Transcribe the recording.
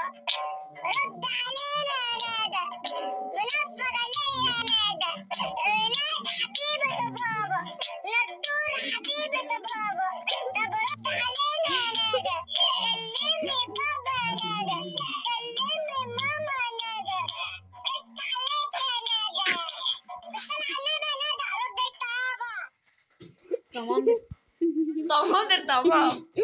رد علينا يا نادى، منفر عليا يا نادى، نادى حبيبة بابا، نطورة حبيبة بابا، طب رد علينا يا نادى، كلمني بابا يا نادى، كلمني ماما يا نادى، قشط عليك يا نادى، بس انا علينا يا نادى، رد قشط يابا. Tamamdır. Tamamdır tamam.